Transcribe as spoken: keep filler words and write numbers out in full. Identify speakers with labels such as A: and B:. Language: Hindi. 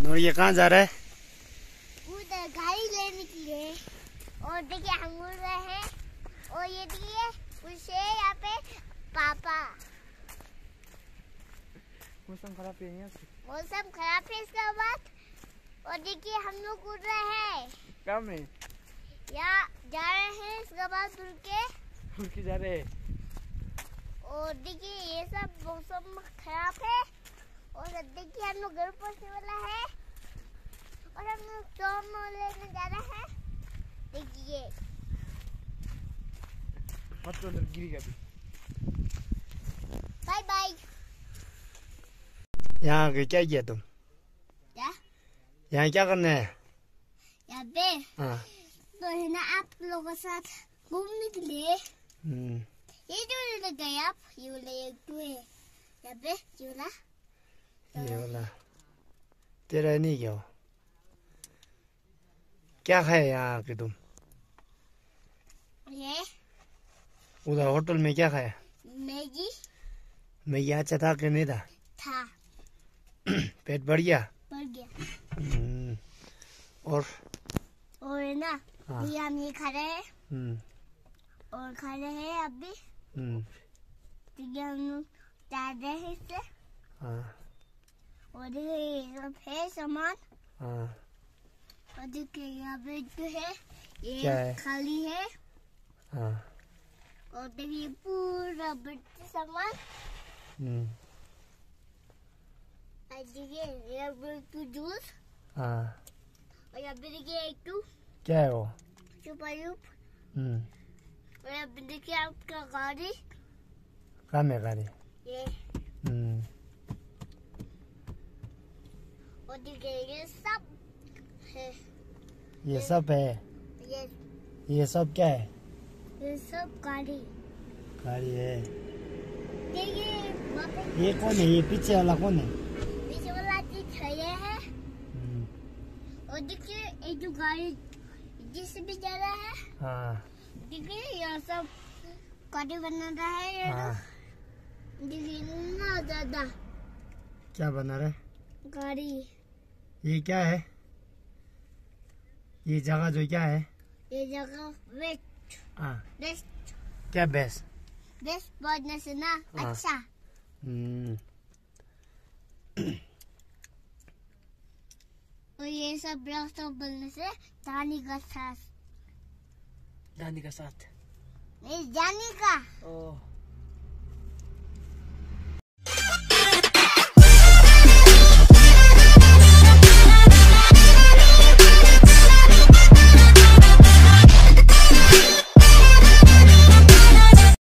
A: और ये कहाँ जा रहा है?
B: उधर गाड़ी लेने के लिए। और देखिए हम उड़ रहे हैं। और ये देखिए उसे यहाँ पे पापा।
A: मौसम खराब है यहाँ से।
B: मौसम खराब है इसका बाद। और देखिए हम लोग उड़ रहे हैं।
A: क्या में?
B: यहाँ जा रहे हैं इसके बाद उड़ के।
A: उड़ के जा रहे हैं।
B: और देखिए ये सब मौसम खराब है। और देखिए हम लोग घर पहुंचने वाला है। और हम लोग टॉम लेने जा रहे हैं। देखिए
A: मत तो अंदर गिरेगा भी।
B: Bye bye.
A: यहाँ आके क्या किया तुम?
B: क्या?
A: यहाँ क्या करना है?
B: यहाँ पे
A: हाँ।
B: तो है ना आप लोगों के साथ घूमने के लिए।
A: हम्म।
B: ये जो लग गए आप ये वाला एक तो है यहाँ पे ये वाला।
A: ये वाला तेरा नहीं क्या हो? क्या खाया यहाँ आके तुम?
B: ये
A: उधर होटल में क्या खाया?
B: मैगी।
A: मैगी अच्छा था कि नहीं था?
B: था।
A: पेट बढ़ गया?
B: बढ़ गया।
A: हम्म। और
B: और है ना
A: हाँ।
B: ये हम ये खा रहे हैं।
A: हम्म।
B: और खा रहे हैं अब भी।
A: हम्म।
B: ठीक है हम लोग जा रहे हैं इससे।
A: हाँ।
B: और देखिए ये सब है सामान।
A: हाँ।
B: और देखिए यहाँ पे जो है ये
A: क्या है?
B: खाली है।
A: हाँ।
B: और देखिए पूरा बड़ा सामान।
A: हम्म।
B: और देखिए यहाँ पे टू जूस।
A: हाँ।
B: और यहाँ पे देखिए एक टू
A: क्या है वो?
B: Super loop.
A: हम्म।
B: और यहाँ पे देखिए आपका गाड़ी।
A: काम है गाड़ी।
B: ये
A: हम्म।
B: और देखिए ये सब है।
A: ये सब है।
B: ये
A: ये सब क्या है?
B: ये सब गाड़ी।
A: गाड़ी है।
B: देखिए वहाँ पे
A: ये कौन है? ये पीछे वाला कौन है?
B: पीछे वाला चीज है ये है।
A: हम्म।
B: और देखिए एक जो गाड़ी जिससे भी जा रहा है।
A: हाँ।
B: देखिए यहाँ सब गाड़ी बना रहा है ये
A: हाँ।
B: लोग। देखिए ना ज्यादा
A: क्या बना रहे?
B: गाड़ी।
A: ये क्या है? ये जगह जो क्या है?
B: ये जगह वेस्ट
A: हाँ।
B: वेस्ट
A: क्या बेस?
B: वेस्ट बनने से ना
A: हाँ।
B: अच्छा।
A: हम्म।
B: और ये सब रास्ता बनने से जाने का साथ
A: दादी का साथ।
B: नहीं जाने का।
A: ओह।